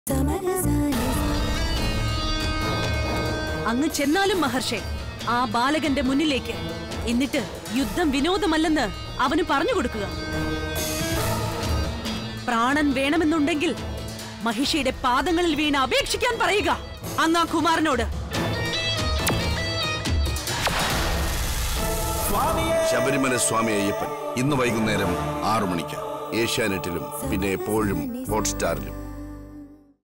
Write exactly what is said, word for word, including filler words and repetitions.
അങ്ങ് ചെന്നാലും മഹർഷേ ആ ബാലകന്റെ മുന്നിലേക്ക്, എന്നിട്ട് യുദ്ധം വിനോദമല്ലെന്ന് അവന് പറഞ്ഞു കൊടുക്കുക. പ്രാണൻ വേണമെന്നുണ്ടെങ്കിൽ മഹിഷിയുടെ പാദങ്ങളിൽ വീണ് അപേക്ഷിക്കാൻ പറയുക അങ്ങ് ആ കുമാരനോട്. ശബരിമല സ്വാമി അയ്യപ്പൻ ഇന്ന് വൈകുന്നേരം ആറു മണിക്ക് ഏഷ്യാനെറ്റിലും പിന്നെ എപ്പോഴും ഹോട്ട്സ്റ്റാറിലും.